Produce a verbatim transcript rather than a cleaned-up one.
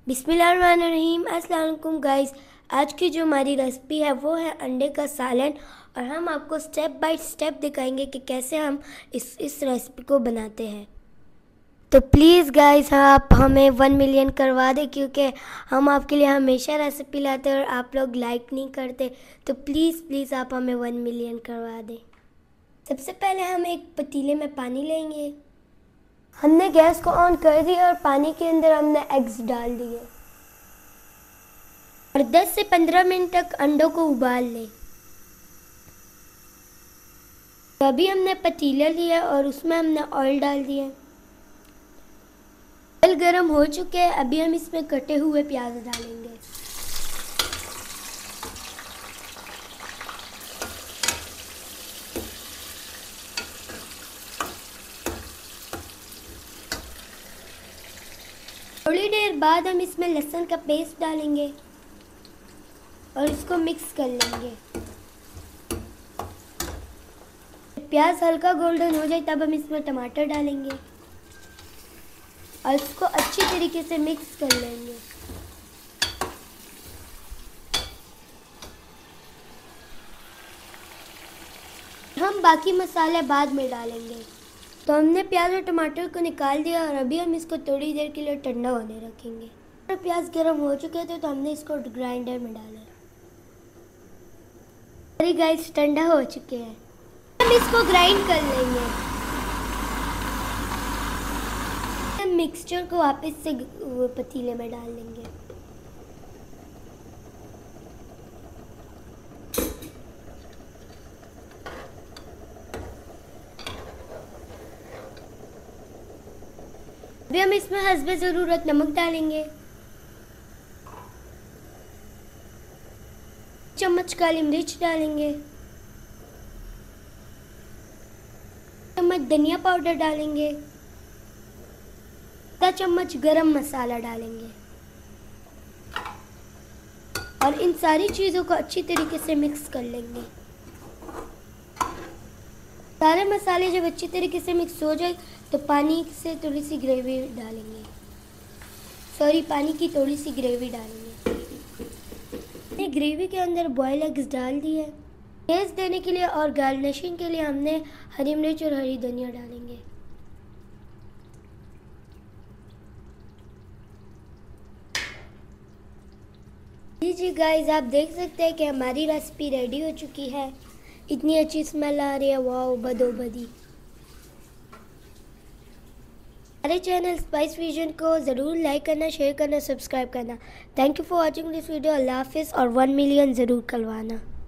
बिस्मिल्लाहिर्रहमानिर्रहीम। अस्सलाम वालेकुम गाइस। आज की जो हमारी रेसिपी है वो है अंडे का सालन, और हम आपको स्टेप बाय स्टेप दिखाएंगे कि कैसे हम इस इस रेसिपी को बनाते हैं। तो प्लीज़ गाइस आप हमें वन मिलियन करवा दें, क्योंकि हम आपके लिए हमेशा रेसिपी लाते हैं और आप लोग लाइक नहीं करते। तो प्लीज़ प्लीज़ आप हमें वन मिलियन करवा दें। सबसे पहले हम एक पतीले में पानी लेंगे। हमने गैस को ऑन कर दिया और पानी के अंदर हमने एग्स डाल दिए और दस से पंद्रह मिनट तक अंडों को उबाल लें। तो अभी हमने पतीला लिया और उसमें हमने ऑयल डाल दिया। ऑयल गर्म हो चुके हैं। अभी हम इसमें कटे हुए प्याज डालेंगे। थोड़ी देर बाद हम इसमें लहसुन का पेस्ट डालेंगे और इसको मिक्स कर लेंगे। प्याज हल्का गोल्डन हो जाए तब हम इसमें टमाटर डालेंगे और इसको अच्छी तरीके से मिक्स कर लेंगे। हम बाकी मसाले बाद में डालेंगे। तो हमने प्याज और टमाटर को निकाल दिया और अभी हम इसको थोड़ी देर के लिए ठंडा होने रखेंगे। और प्याज गर्म हो चुके थे तो हमने इसको ग्राइंडर में डाला। अरे गाइस ठंडा हो चुके हैं, हम इसको ग्राइंड कर लेंगे। हम मिक्सचर को वापस से पतीले में डाल लेंगे। अभी हम इसमें हस्बे ज़रूरत नमक डालेंगे, चम्मच काली मिर्च डालेंगे, चम्मच धनिया पाउडर डालेंगे, आधा चम्मच गरम मसाला डालेंगे और इन सारी चीज़ों को अच्छी तरीके से मिक्स कर लेंगे। सारे मसाले जब अच्छी तरीके से मिक्स हो जाए तो पानी से थोड़ी सी ग्रेवी डालेंगे। सॉरी पानी की थोड़ी सी ग्रेवी डालेंगे। ग्रेवी के अंदर बॉयल एग्स डाल दिए। टेस्ट देने के लिए और गार्निशिंग के लिए हमने हरी मिर्च और हरी धनिया डालेंगे। जी जी गाइस आप देख सकते हैं कि हमारी रेसिपी रेडी हो चुकी है। इतनी अच्छी स्मेल आ रही है, वाओ बदो बदी। हमारे चैनल स्पाइस फ्यूजन को ज़रूर लाइक करना, शेयर करना, सब्सक्राइब करना। Thank you for watching this video. अल्लाह हाफिज़ और वन मिलियन ज़रूर करवाना।